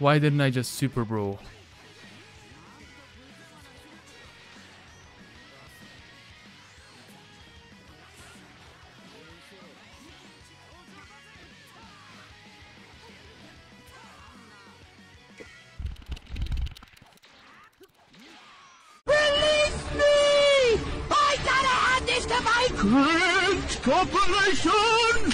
Why didn't I just Super Bro? Release me! I gotta hand this to my Great corporation!